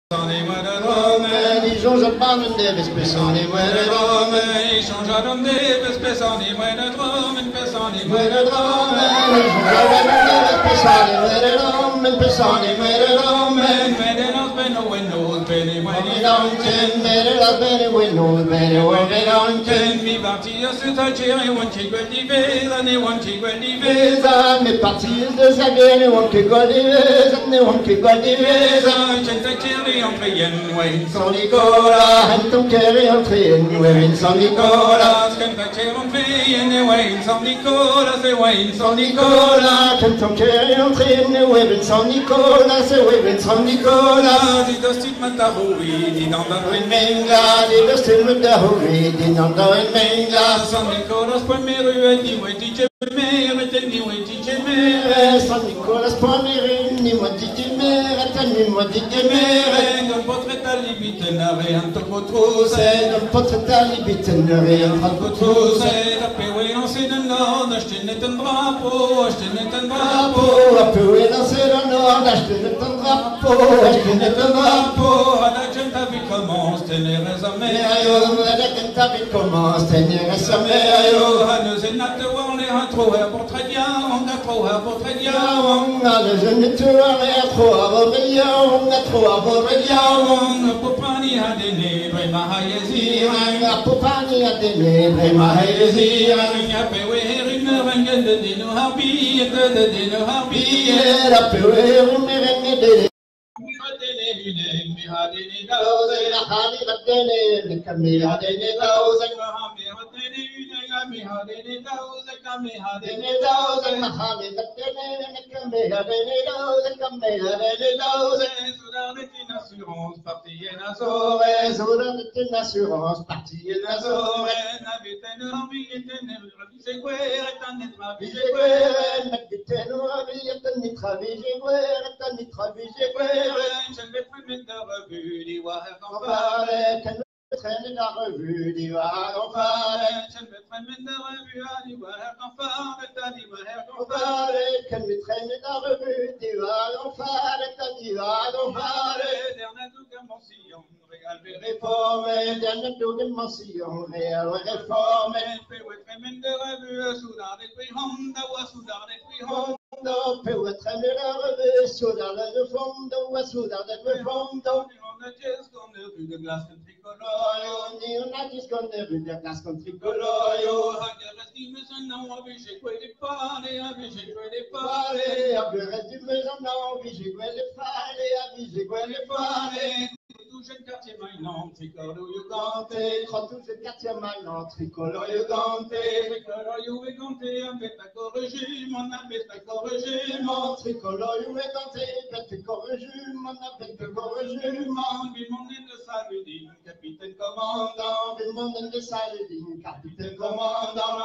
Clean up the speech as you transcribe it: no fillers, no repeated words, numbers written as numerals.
Ils ont jamais de bespessani muere Rome. Ils changeront de bespessani muere Rome, bespessani Muere Rome. Ils ont jamais de bespessani muere Rome, bespessani muere Rome. Bene nos bene windows, bene Bene lonten, bene la bene windows, bene bene lonten. Mi partir su tacere, one chick will be vesa, ne one chick will be Vesa, mi partir de sa bene, one che gol di vesa, ne one che gol di vesa. Gente chiari entre yen, Wayne San Nicola, Anton Kerry entré in Wayne San Nicola. Gente chiari entre yen, Wayne San Nicola, c'est Wayne San Nicola, Anton Kerry entré in Wayne San Nicola, c'est Wayne San Nicola. Die das sieht man da hui, die dann da in Mengla, die das sieht man da hui, die dann da in Mengla. San Nicolas primero e di we di gemere, di we di gemere. San Nicolas primero, ni mo di gemere, ni mo di gemere. Non potrete limite nare anto cotruse, non potrete limite nare anto cotruse. Da pewe non se ne no, da stenne ten drapo, stenne ten drapo. Da pewe non se ne no, da stenne ten drapo, stenne ten drapo. La gente vi commence tenere sa me, la gente vi commence tenere sa me. Hanno se natte wone ha trohe portrediamo, ha trohe portrediamo. Alle jeune tuare a trohe portrediamo. Popani ha dene brema haezira, Popani ha dene brema haezira. Ja pewe rinne rengende de no harbi, de no harbi. La pewe rinne de mi hadene dauze, la hali radene, le kami hadene dauze. Mi hadene dauze, kami hadene dauze, ma hali radene, le kami hadene dauze, kami hadene dauze. Soudan est une assurance, partie et nazore. Soudan est une assurance, partie et nazore. Nabitene rambi etene, ravise guerre, etane travise guerre. Nabitene rambi etene, travise guerre, etane travise guerre. Je vais primer de revue, di waher fanfare. Traîner la revue, di waher fanfare. Je vais primer de revue, di waher fanfare, di waher fanfare. Can we traîner la revue, di waher fanfare, di waher fanfare. Dernière dimension, réelle réforme, dernière dimension, réelle réforme. Pewe primer de revue, Soudan et puis Honda, wa Soudan et puis Honda. Pewe traîner la revue, Soudan et fondo, wa Soudan et fondo. On a juste qu'on a vu de glace tricolore. On a juste qu'on a vu de glace tricolore. Reste du maison, non, j'ai joué les parler, j'ai joué les parler. Reste du maison, non, j'ai joué les parler, j'ai joué les parler. Tout jeune quartier maintenant, tricolore Ugante, tout jeune quartier maintenant, tricolore Ugante. Tricolore Ugante, un bête à corriger, mon bête à corriger, mon tricolore Ugante, bête à corriger, mon bête à corriger, mon bimonen de Saludine, capitaine commandant, bimonen de Saludine, capitaine commandant.